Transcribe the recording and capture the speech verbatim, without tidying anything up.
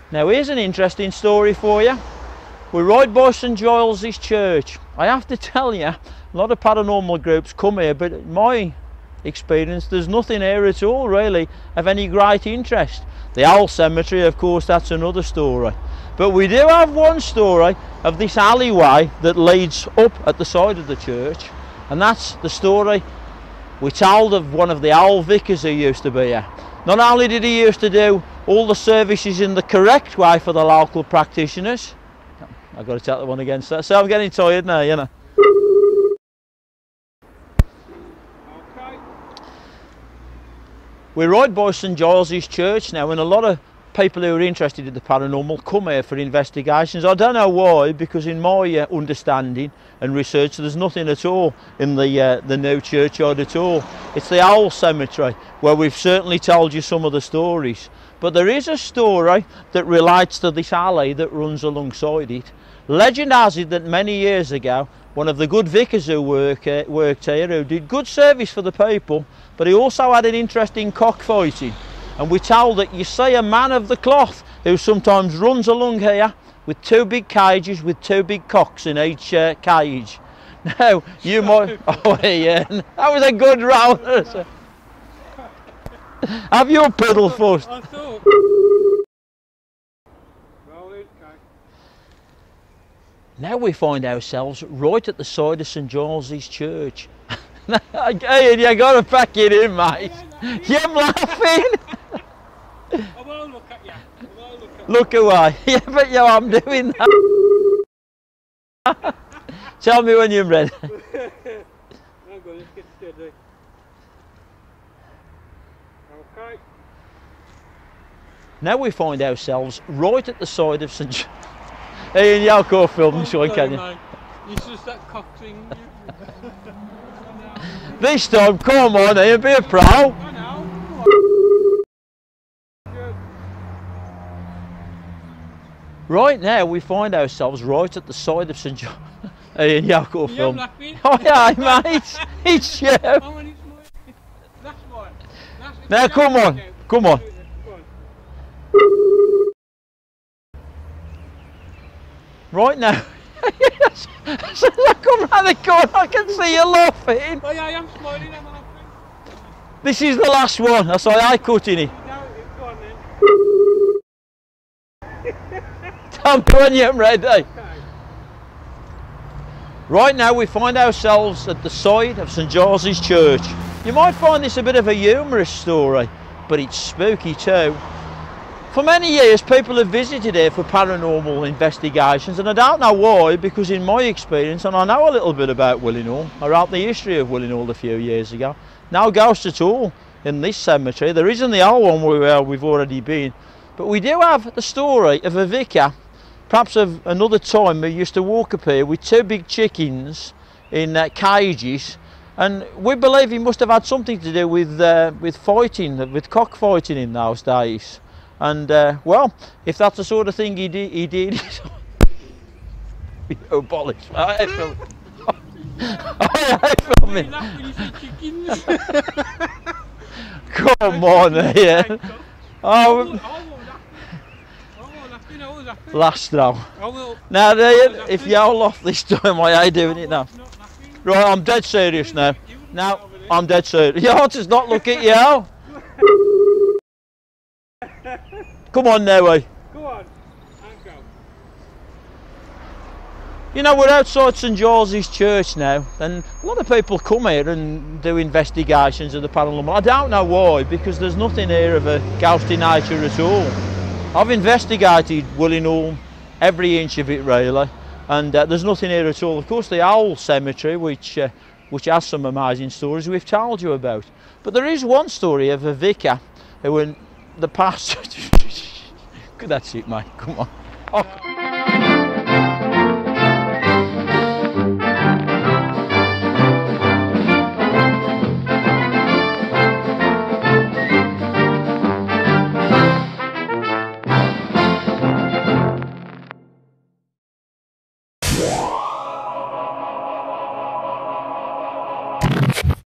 Now here's an interesting story for you. We're right by St Giles's Church. I have to tell you, a lot of paranormal groups come here, but in my experience there's nothing here at all really of any great interest. The Owl Cemetery, of course, that's another story. But we do have one story of this alleyway that leads up at the side of the church, and that's the story we told of one of the owl vicars who used to be here. Not only did he used to do all the services in the correct way for the local practitioners. I've got to tell that one again, so I'm getting tired now, you know. Okay. We're right by St Giles's Church now, and a lot of people who are interested in the paranormal come here for investigations. I don't know why, because in my uh, understanding and research there's nothing at all in the uh, the new churchyard at all. It's the Owl Cemetery where we've certainly told you some of the stories, but there is a story that relates to this alley that runs alongside it. Legend has it that many years ago one of the good vicars who work, uh, worked here, who did good service for the people, but he also had an interest in cockfighting. And we're told that you see a man of the cloth who sometimes runs along here with two big cages with two big cocks in each uh, cage. Now, you might... Oh, yeah, that was a good round. Have you a pedal first? I thought. Well, okay. Now we find ourselves right at the side of St Giles's Church. Hey, you got to pack it in, mate. You're laughing. I will look at you. I will look at Look away. Yeah, but yeah, I'm doing that. Tell me when you're ready. Hang on, let's get steady. Okay. Now we find ourselves right at the side of St Giles's. Hey, and you'll go film, sure, can you? It's just that cock thing. This time, come on, Ian, be a pro. I know. Good. Right now, we find ourselves right at the side of St Giles's. Hey, and you'll go You're film. laughing. Oh, yeah, mate. It's you. Oh, and it's mine. That's mine. That's Now, come on, come on. Right now. As I come round the corner, I can see you laughing. Oh, yeah, I am smiling. I'm laughing. This is the last one. That's why I cut in it. No, go on then. Tell me when you're ready. Okay. Right now we find ourselves at the side of St Giles's Church. You might find this a bit of a humorous story, but it's spooky too. For many years people have visited here for paranormal investigations, and I don't know why, because in my experience, and I know a little bit about Willenhall, I wrote the history of Willenhall a few years ago, no ghosts at all in this cemetery. There is in the old one where we've already been, but we do have the story of a vicar, perhaps of another time, who used to walk up here with two big chickens in uh, cages, and we believe he must have had something to do with uh, with fighting, with cockfighting in those days. And uh, well, if that's the sort of thing he did, he did. Oh, polish! I film. I film it. Come on, yeah. Oh, last straw. Now, if you're off this time, why are you doing it now? Right, I'm dead serious now. Now, I'm dead serious. You ought to not look at you. Come on now, eh? Go on, and go. You know, we're outside St Giles's Church now, and a lot of people come here and do investigations of the paranormal. I don't know why, because there's nothing here of a ghostly nature at all. I've investigated Willenhall, every inch of it really, and uh, there's nothing here at all. Of course, the Owl Cemetery, which uh, which has some amazing stories we've told you about. But there is one story of a vicar who, in the past, that's it, mate. Come on. Oh.